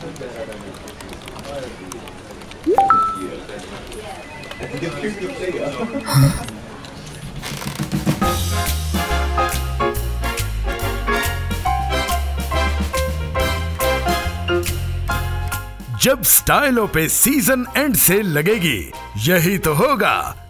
जब स्टाइलों पे season and cell लगेगी, यही तो होगा